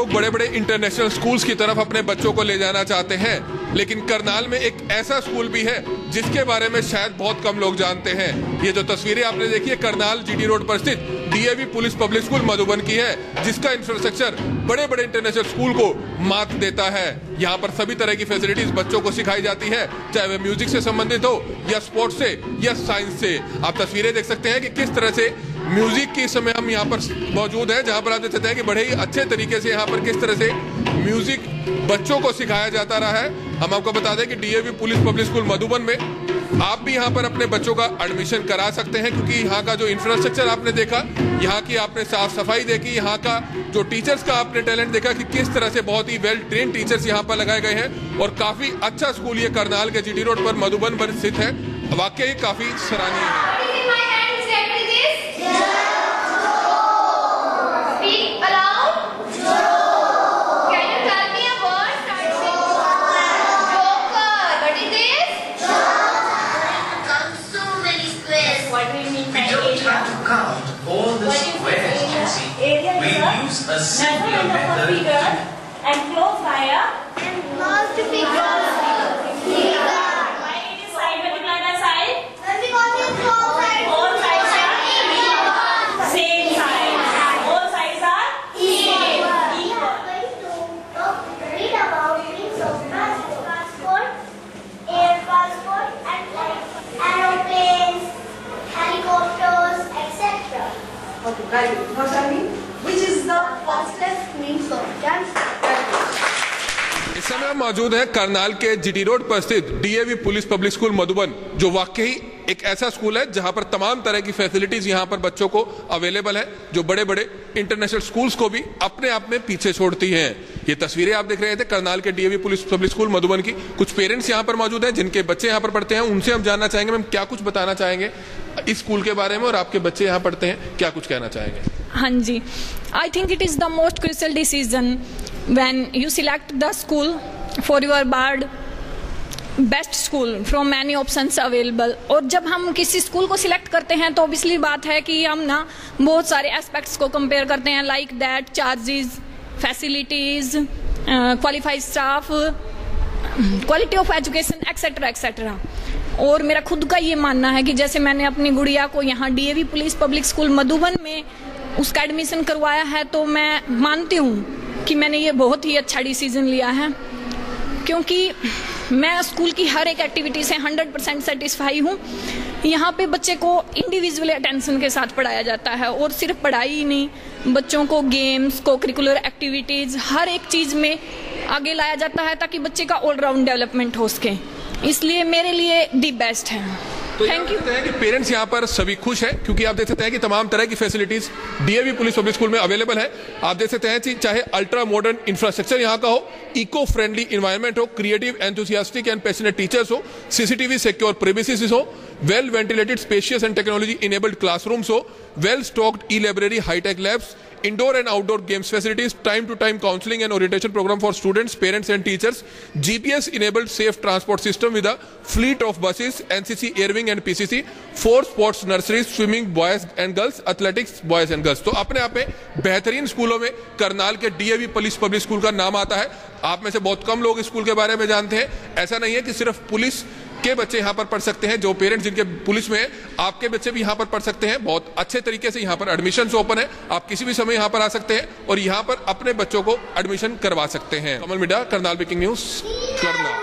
लोग बड़े बड़े इंटरनेशनल स्कूल्स की तरफ अपने बच्चों को ले जाना चाहते हैं, लेकिन करनाल में एक ऐसा स्कूल भी है जिसके बारे में शायद बहुत कम लोग जानते हैं। ये जो तस्वीरें आपने देखी है करनाल जीटी रोड पर स्थित DAV police public school Madhuban की है, जिसका इंफ्रास्ट्रक्चर बड़े बड़े इंटरनेशनल स्कूल को मात देता है। यहाँ पर सभी तरह की फैसिलिटीज बच्चों को सिखाई जाती है, चाहे वह म्यूजिक से संबंधित हो या स्पोर्ट्स से या साइंस से। आप तस्वीरें देख सकते हैं कि किस तरह से म्यूजिक की समय हम यहाँ पर मौजूद है, जहाँ पर आप देख सकते हैं कि बड़े ही अच्छे तरीके से यहाँ पर किस तरह से म्यूजिक बच्चों को सिखाया जाता रहा है। हम आपको बता दें कि DAV police public school Madhuban में आप भी यहाँ पर अपने बच्चों का एडमिशन करा सकते हैं, क्योंकि यहाँ का जो इंफ्रास्ट्रक्चर आपने देखा, यहाँ की आपने साफ सफाई देखी, यहाँ का जो टीचर्स का आपने टैलेंट देखा कि किस तरह से बहुत ही वेल ट्रेन टीचर्स यहाँ पर लगाए गए हैं, और काफी अच्छा स्कूल ये करनाल के जीटी रोड पर मधुबन पर स्थित है। वाकई काफी सराहनीय है। A simpler method and close by and close to figure. Why it is side multiplied by side? Because it's all sides are same size. All sides are equal. Read about means of transport, air transport, and like aeroplanes, helicopters, etc. Okay, guys, which is the fastest means of transport? इस समय हम मौजूद है करनाल के GT road पर स्थित DAV police public school Madhuban, जो वाकई एक ऐसा स्कूल है जहां पर तमाम तरह की फैसिलिटीज यहां पर बच्चों को अवेलेबल है, जो बड़े बड़े इंटरनेशनल स्कूल्स को भी अपने आप में पीछे छोड़ती हैं। ये तस्वीरें आप देख रहे थे करनाल के DAV police public school Madhuban की। कुछ पेरेंट्स यहां पर मौजूद हैं जिनके बच्चे यहां पर पढ़ते हैं, उनसे हम जानना चाहेंगे मैम क्या कुछ बताना चाहेंगे इस स्कूल के बारे में, और आपके बच्चे यहाँ पढ़ते हैं, क्या कुछ कहना चाहेंगे? हाँ जी, I think it is the most crucial decision when you select the school for your ward best school from many options available. और जब हम किसी स्कूल को सिलेक्ट करते हैं तो ऑब्वियसली बात है कि हम ना बहुत सारे एस्पेक्ट्स को कंपेयर करते हैं, like that charges, facilities, qualified staff, quality of education etcetera etcetera. और मेरा खुद का ये मानना है कि जैसे मैंने अपनी गुड़िया को यहाँ DAV police public school Madhuban में उसका एडमिशन करवाया है, तो मैं मानती हूँ कि मैंने ये बहुत ही अच्छा डिसीजन लिया है, क्योंकि मैं स्कूल की हर एक एक्टिविटी से 100% सेटिस्फाई हूँ। यहाँ पे बच्चे को इंडिविजुअल अटेंशन के साथ पढ़ाया जाता है, और सिर्फ पढ़ाई ही नहीं, बच्चों को गेम्स, को करिकुलर एक्टिविटीज़, हर एक चीज़ में आगे लाया जाता है ताकि बच्चे का ऑलराउंड डेवलपमेंट हो सके। इसलिए मेरे लिए दी बेस्ट है। तो थैंक यू। कि पेरेंट्स यहाँ पर सभी खुश हैं, क्योंकि आप देख सकते हैं कि तमाम तरह की facilities DAV police public school में अवेलेबल है। आप देख सकते हैं कि चाहे अल्ट्रा मॉडर्न इंफ्रास्ट्रक्चर यहाँ का हो, इको फ्रेंडली इन्वायरमेंट हो, creative enthusiastic and passionate teachers हो, सीसीटीवी सिक्योर प्रीमिसेस हो, well ventilated spacious and technology enabled classrooms हो, well stocked e library, hitech labs, indoor and outdoor games facilities, time to time counseling and orientation program for students, parents and teachers, GPS enabled safe transport system with a fleet of buses, NCC air wing and PCC, 4 sports nurseries, swimming boys and girls, athletics boys and girls। तो अपने आप में बेहतरीन स्कूलों में करनाल के DAV police public school का नाम आता है। आप में से बहुत कम लोग इस स्कूल के बारे में जानते हैं। ऐसा नहीं है कि सिर्फ पुलिस के बच्चे यहाँ पर पढ़ सकते हैं, जो पेरेंट्स जिनके पुलिस में है, आपके बच्चे भी यहाँ पर पढ़ सकते हैं। बहुत अच्छे तरीके से यहाँ पर एडमिशन ओपन है, आप किसी भी समय यहाँ पर आ सकते हैं और यहाँ पर अपने बच्चों को एडमिशन करवा सकते हैं। Kamal media, Karnal breaking news, Karnal.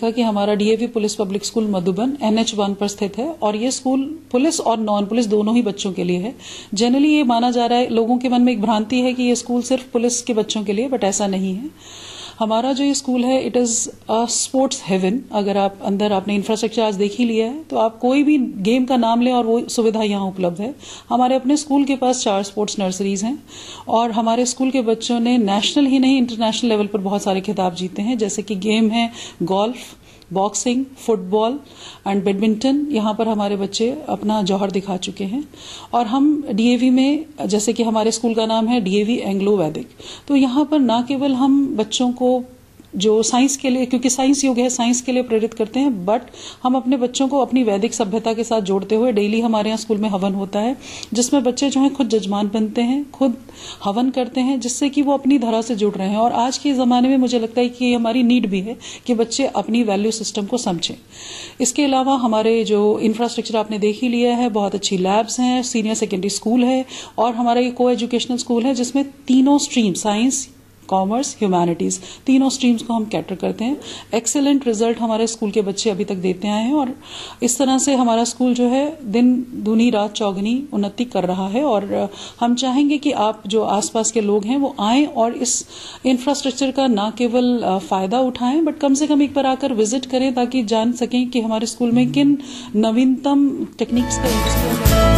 देखा कि हमारा DAV police public school Madhuban NH1 पर स्थित है और ये स्कूल पुलिस और नॉन पुलिस दोनों ही बच्चों के लिए है। जनरली ये माना जा रहा है, लोगों के मन में एक भ्रांति है कि ये स्कूल सिर्फ पुलिस के बच्चों के लिए, बट ऐसा नहीं है। हमारा जो ये स्कूल है it is a sports haven. अगर आप अंदर आपने इंफ्रास्ट्रक्चर आज देख ही लिया है तो आप कोई भी गेम का नाम लें और वो सुविधा यहाँ उपलब्ध है। हमारे अपने स्कूल के पास 4 स्पोर्ट्स नर्सरीज हैं और हमारे स्कूल के बच्चों ने नेशनल ही नहीं इंटरनेशनल लेवल पर बहुत सारे खिताब जीते हैं, जैसे कि गेम है golf, boxing, football and badminton. यहाँ पर हमारे बच्चे अपना जौहर दिखा चुके हैं। और हम डीएवी में, जैसे कि हमारे स्कूल का नाम है डीएवी एंग्लो वैदिक, तो यहाँ पर ना केवल हम बच्चों को जो साइंस के लिए, क्योंकि साइंस युग है, साइंस के लिए प्रेरित करते हैं, बट हम अपने बच्चों को अपनी वैदिक सभ्यता के साथ जोड़ते हुए डेली हमारे यहाँ स्कूल में हवन होता है, जिसमें बच्चे जो हैं खुद जजमान बनते हैं, खुद हवन करते हैं, जिससे कि वो अपनी धरा से जुड़ रहे हैं। और आज के ज़माने में मुझे लगता है कि ये हमारी नीड भी है कि बच्चे अपनी वैल्यू सिस्टम को समझें। इसके अलावा हमारे जो इंफ्रास्ट्रक्चर आपने देख ही लिया है, बहुत अच्छी लैब्स हैं, सीनियर सेकेंडरी स्कूल है और हमारा ये को एजुकेशनल स्कूल है जिसमें तीनों स्ट्रीम, साइंस, कॉमर्स, ह्यूमैनिटीज, तीनों स्ट्रीम्स को हम कैटर करते हैं। एक्सेलेंट रिजल्ट हमारे स्कूल के बच्चे अभी तक देते आए हैं और इस तरह से हमारा स्कूल जो है दिन दूनी रात चौगनी उन्नति कर रहा है। और हम चाहेंगे कि आप जो आसपास के लोग हैं वो आएं और इस इंफ्रास्ट्रक्चर का ना केवल फायदा उठाएं, बट कम से कम एक बार आकर विजिट करें ताकि जान सकें कि हमारे स्कूल में किन नवीनतम टेक्निक्स का यूज किया जाता है।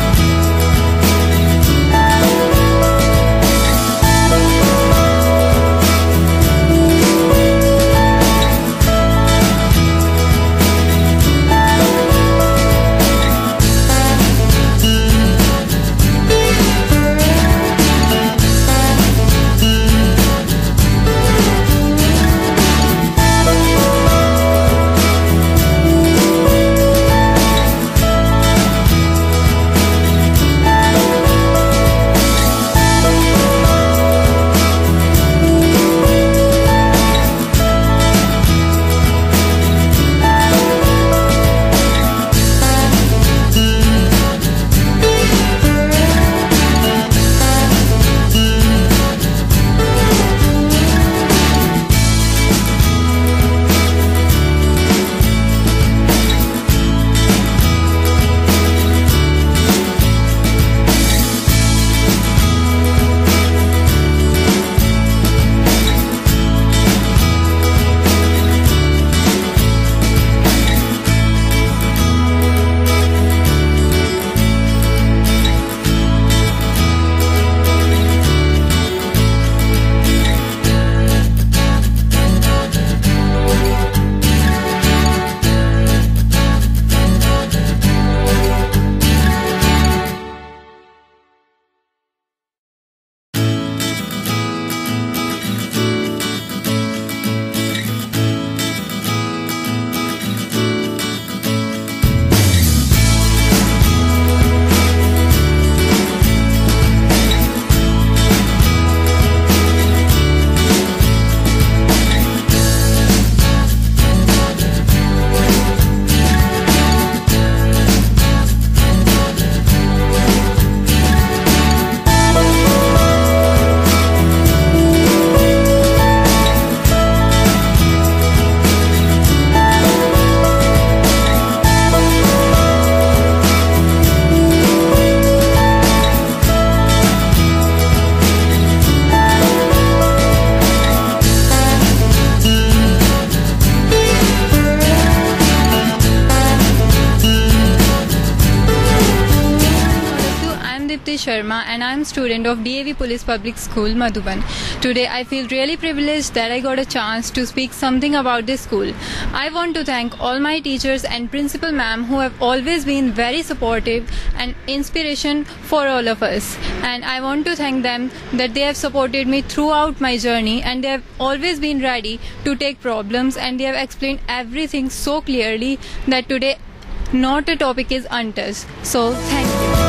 Sharma and I am student of DAV Police Public School, Madhuban. Today I feel really privileged that I got a chance to speak something about this school. I want to thank all my teachers and principal ma'am who have always been very supportive and inspiration for all of us. And I want to thank them that they have supported me throughout my journey and they have always been ready to take problems and they have explained everything so clearly that today not a topic is untouched. So thank you.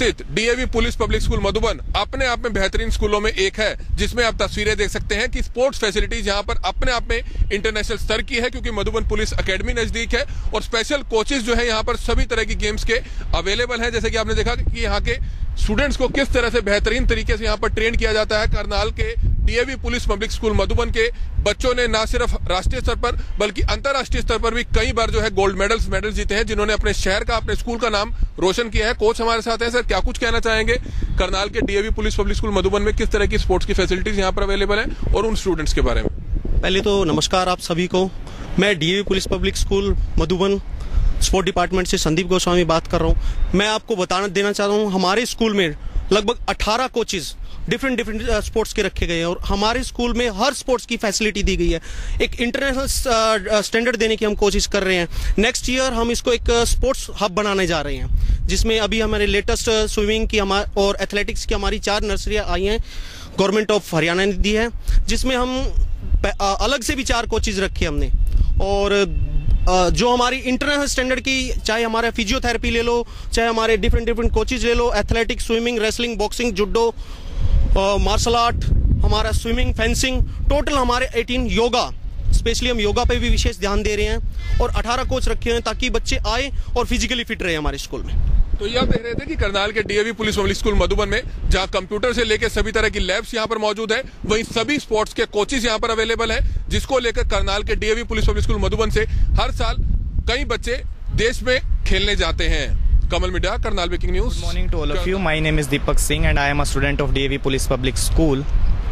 सुसज्जित DAV police public school Madhuban अपने आप में बेहतरीन स्कूलों में एक है, जिसमें आप तस्वीरें देख सकते हैं कि स्पोर्ट्स फैसिलिटीज यहाँ पर अपने आप में इंटरनेशनल स्तर की है, क्योंकि मधुबन पुलिस एकेडमी नजदीक है और स्पेशल कोचेज जो है यहाँ पर सभी तरह की गेम्स के अवेलेबल है। जैसे कि आपने देखा कि यहाँ के स्टूडेंट्स को किस तरह से बेहतरीन तरीके से यहाँ पर ट्रेन किया जाता है। करनाल के DAV police public school Madhuban के बच्चों ने न सिर्फ राष्ट्रीय स्तर पर बल्कि अंतर्राष्ट्रीय स्तर पर भी कई बार जो है गोल्ड मेडल जीते हैं, जिन्होंने अपने शहर का, अपने स्कूल का नाम रोशन किया है। कोच हमारे साथ हैं। सर, क्या कुछ कहना चाहेंगे करनाल के DAV police public school Madhuban में किस तरह की स्पोर्ट्स की फैसिलिटीज यहाँ पर अवेलेबल है और उन स्टूडेंट्स के बारे में? पहले तो नमस्कार आप सभी को। मैं DAV police public school Madhuban sport department से संदीप गोस्वामी बात कर रहा हूँ। मैं आपको बताना देना चाहता हूँ, हमारे स्कूल में लगभग 18 कोचेज डिफरेंट स्पोर्ट्स के रखे गए हैं और हमारे स्कूल में हर स्पोर्ट्स की फैसिलिटी दी गई है। एक इंटरनेशनल स्टैंडर्ड देने की हम कोशिश कर रहे हैं। नेक्स्ट ईयर हम इसको एक स्पोर्ट्स हब बनाने जा रहे हैं, जिसमें अभी हमारे लेटेस्ट स्विमिंग की और एथलेटिक्स की हमारी 4 नर्सरियाँ आई हैं, गवर्नमेंट ऑफ हरियाणा ने दी है, जिसमें हम अलग से भी 4 कोचेज रखे हमने। और जो हमारी इंटरनेशनल स्टैंडर्ड की, चाहे हमारा फिजियोथेरेपी ले लो, चाहे हमारे डिफरेंट कोचेज ले लो, athletics, swimming, wrestling, boxing, judo, martial art, हमारा स्विमिंग, फेंसिंग, टोटल हमारे 18 योगा, स्पेशली हम योगा पे भी विशेष ध्यान दे रहे हैं और 18 कोच रखे हैं ताकि बच्चे आए और फिजिकली फिट रहे हमारे स्कूल में। तो ये आप देख रहे थे कि करनाल के DAV police public school Madhuban में जहां कंप्यूटर से लेकर सभी तरह की लैब्स यहां पर मौजूद है, वहीं सभी स्पोर्ट्स के कोचेज यहां पर अवेलेबल है, जिसको लेकर करनाल के DAV police public school Madhuban से हर साल कई बच्चे देश में खेलने जाते हैं। Kamal media, Karnal breaking news. Good morning to all of you. My name is Deepak Singh and I am a student of DAV Police Public School.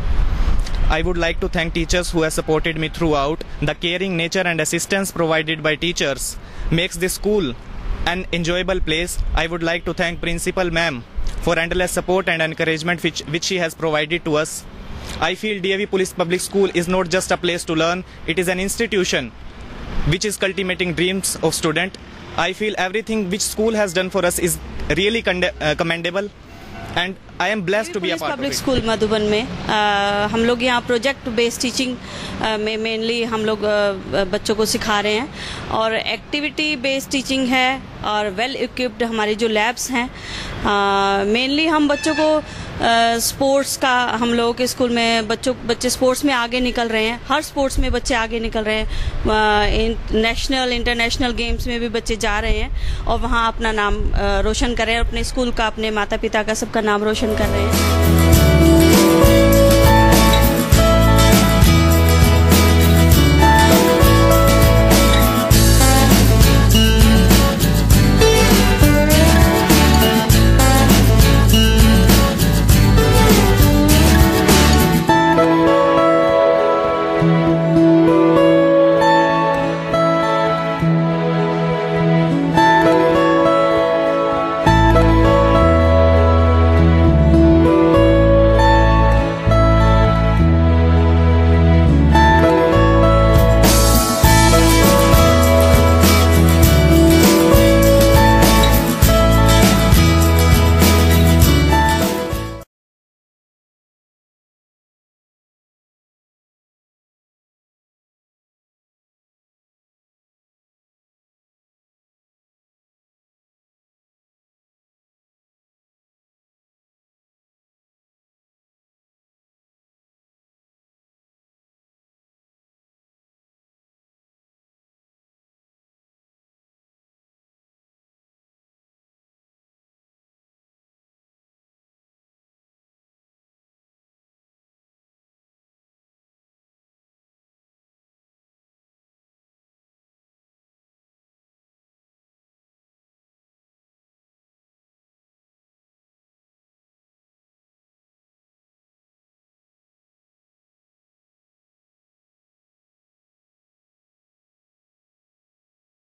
I would like to thank teachers who have supported me throughout. The caring nature and assistance provided by teachers makes this school an enjoyable place. I would like to thank Principal Ma'am for endless support and encouragement which she has provided to us. I feel DAV Police Public School is not just a place to learn, it is an institution which is cultivating dreams of student. I feel everything which school has done for us is really commendable and I am blessed to be a part of it. Public school Madhuban में हम लोग यहाँ project based teaching में mainly हम लोग बच्चों को सिखा रहे हैं और एक्टिविटी बेस्ड टीचिंग है और वेल इक्विप्ड हमारी जो लैब्स हैं। मेनली हम बच्चों को स्पोर्ट्स का, हम लोगों के स्कूल में बच्चे स्पोर्ट्स में आगे निकल रहे हैं, हर स्पोर्ट्स में बच्चे आगे निकल रहे हैं। नेशनल इंटरनेशनल गेम्स में भी बच्चे जा रहे हैं और वहाँ अपना नाम रोशन कर रहे हैं, अपने स्कूल का, अपने माता पिता का, सबका नाम रोशन कर रहे हैं।